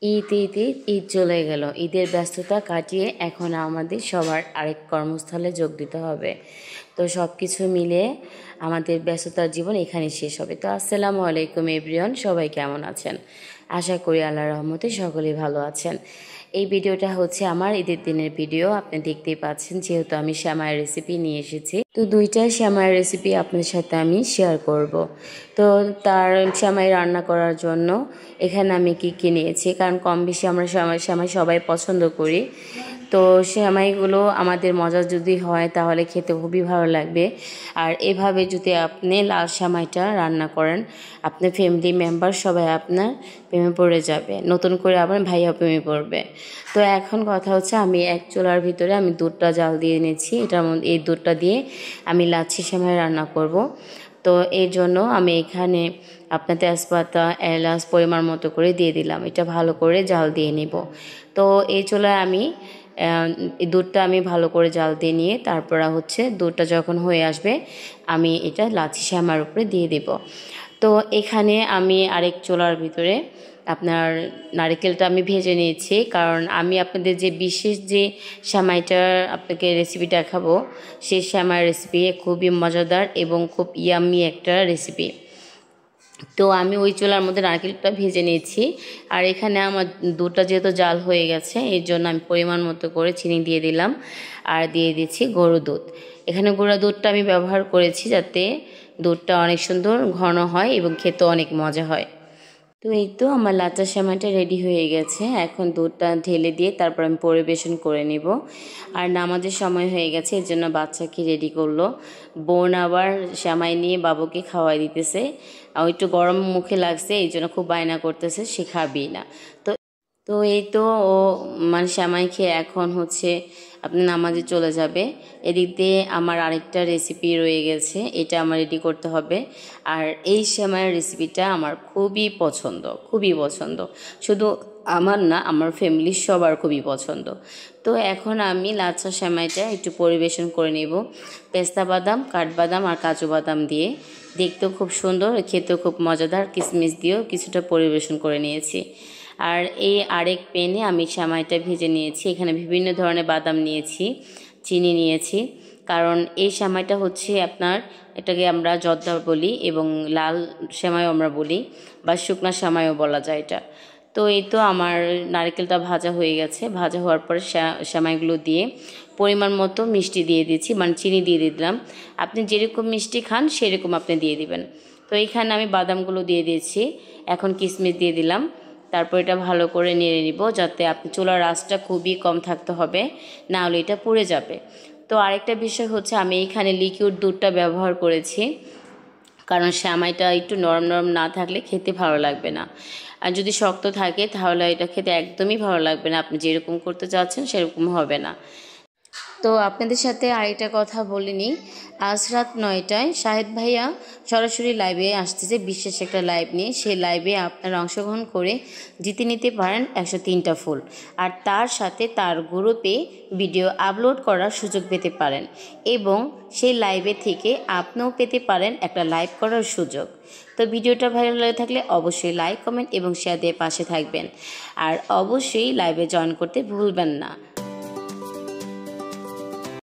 ঈদ চলে গেল। ঈদের ব্যস্ততা কাটিয়ে এখন আমাদের সবার আরেক কর্মস্থলে যোগ দিতে হবে। তো সব কিছু মিলে আমাদের ব্যস্ততার জীবন এখানে শেষ হবে। তো আসসালামু আলাইকুম এভরিওয়ান, সবাই কেমন আছেন? আশা করি আল্লাহর রহমতে সকলেই ভালো আছেন। এই ভিডিওটা হচ্ছে আমার ঈদের দিনের ভিডিও। আপনি দেখতেই পাচ্ছেন, যেহেতু আমি সেমাইয়ের রেসিপি নিয়ে এসেছি, তো দুইটা সেমাইয়ের রেসিপি আপনার সাথে আমি শেয়ার করব। তো তার সেমাই রান্না করার জন্য এখানে আমি কি নিয়েছি, কারণ কম বেশি আমরা সেমাই সবাই পছন্দ করি। তো সেমাইগুলো আমাদের মজা যদি হয় তাহলে খেতে খুবই ভালো লাগবে। আর এভাবে যদি আপনি লাল সেমাইটা রান্না করেন, আপনার ফ্যামিলি মেম্বার সবাই আপনার প্রেমে পড়ে যাবে, নতুন করে আবার ভাইয়া প্রেমে পড়বে। তো এখন কথা হচ্ছে, আমি এক চুলার ভিতরে আমি দুধটা জাল দিয়ে নিয়েছি। এটার মধ্যে এই দুধটা দিয়ে আমি লাচ্ছি সেমাই রান্না করব। তো এর জন্য আমি এখানে আপনার তেজপাতা, এলাচ পরিমাণ মতো করে দিয়ে দিলাম। এটা ভালো করে জাল দিয়ে নিব। তো এই চুলায় আমি এই দুধটা আমি ভালো করে জাল দিয়ে নিয়ে তারপর হচ্ছে দুধটা যখন হয়ে আসবে আমি এটা লাচ্ছি সেমাইয়ের উপরে দিয়ে দেব। তো এখানে আমি আরেক চুলার ভিতরে আপনার নারকেলটা আমি ভেজে নিয়েছি, কারণ আমি আপনাদের যে বিশেষ যে সেমাইটার আপনাকে রেসিপি দেখাবো, সেই সেমাইয়ের রেসিপি খুবই মজাদার এবং খুব ইয়াম্মি একটা রেসিপি। তো আমি ওই চুলার মধ্যে নারকেলটা ভেজে নিয়েছি। আর এখানে আমার দুধটা যেহেতু জাল হয়ে গেছে, এর জন্য আমি পরিমাণ মতো করে চিনি দিয়ে দিলাম। আর দিয়ে দিচ্ছি গরুর দুধ। এখানে গুঁড়া দুধটা আমি ব্যবহার করেছি যাতে দুধটা অনেক সুন্দর ঘন হয় এবং খেতে অনেক মজা হয়। তো এই তো আমার লাচ্চা সেমাইটা রেডি হয়ে গেছে। এখন দুধটা ঢেলে দিয়ে তারপর আমি পরিবেশন করে নিব। আর নামাজের সময় হয়ে গেছে, এর জন্য বাচ্চাকে রেডি করলো। বোন আবার সেমাই নিয়ে বাবুকে খাওয়াই দিতেছে। একটু গরম মুখে লাগছে, এই জন্য খুব বায়না করতেছে, সে খাবেই না। তো তো এই তো ও মানে সেমাই খেয়ে এখন হচ্ছে আপনি নামাজে চলে যাবে। এদিক দিয়ে আমার আরেকটা রেসিপি রয়ে গেছে, এটা আমার রেডি করতে হবে। আর এই সেমাইয়ের রেসিপিটা আমার খুবই পছন্দ, খুবই পছন্দ। শুধু আমার না, আমার ফ্যামিলির সবার খুবই পছন্দ। তো এখন আমি লাচ্ছা সেমাইটা একটু পরিবেশন করে নেব পেস্তা বাদাম, কাঠবাদাম আর কাজু বাদাম দিয়ে। দেখতেও খুব সুন্দর, খেতেও খুব মজাদার, কিশমিশ দিয়েও কিছুটা পরিবেশন করে নিয়েছি। আর এই আরেক প্যানে আমি সেমাইটা ভেজে নিয়েছি। এখানে বিভিন্ন ধরনের বাদাম নিয়েছি, চিনি নিয়েছি, কারণ এই সেমাইটা হচ্ছে আপনার, এটাকে আমরা জর্দা বলি এবং লাল সেমাইও আমরা বলি, বা শুকনা সেমাইও বলা যায় এটা। তো এই তো আমার নারকেলটা ভাজা হয়ে গেছে। ভাজা হওয়ার পরে সেমাইগুলো দিয়ে পরিমাণ মতো মিষ্টি দিয়ে দিয়েছি, মানে চিনি দিয়ে দিলাম। আপনি যেরকম মিষ্টি খান সেরকম আপনি দিয়ে দিবেন। তো এইখানে আমি বাদামগুলো দিয়ে দিয়েছি, এখন কিশমিশ দিয়ে দিলাম। তারপর এটা ভালো করে নেড়ে নিব, যাতে আপনি চুলার আঁচটা খুবই কম থাকতে হবে, না হলে এটা পুড়ে যাবে। তো আরেকটা বিষয় হচ্ছে, আমি এখানে লিকুইড দুধটা ব্যবহার করেছি, কারণ সেমাইটা একটু নরম নরম না থাকলে খেতে ভালো লাগবে না। আর যদি শক্ত থাকে তাহলে এটা খেতে একদমই ভালো লাগবে না, আপনি যেরকম করতে চাচ্ছেন সেরকম হবে না। তো আপনাদের সাথে আরেকটা কথা বলিনি, আজ রাত 9টায় শাহেদ ভাইয়া সরাসরি লাইভে আসতেছে, বিশেষ একটা লাইভ নিয়ে। সেই লাইভে আপনারা অংশগ্রহণ করে জিতে নিতে পারেন 103টা ফুল। আর তার সাথে তার গ্রুপে ভিডিও আপলোড করার সুযোগ পেতে পারেন, এবং সেই লাইভে থেকে আপনিও পেতে পারেন একটা লাইভ করার সুযোগ। তো ভিডিওটা ভালো লাগে থাকলে অবশ্যই লাইক, কমেন্ট এবং শেয়ার দিয়ে পাশে থাকবেন। আর অবশ্যই লাইভে জয়েন করতে ভুলবেন না।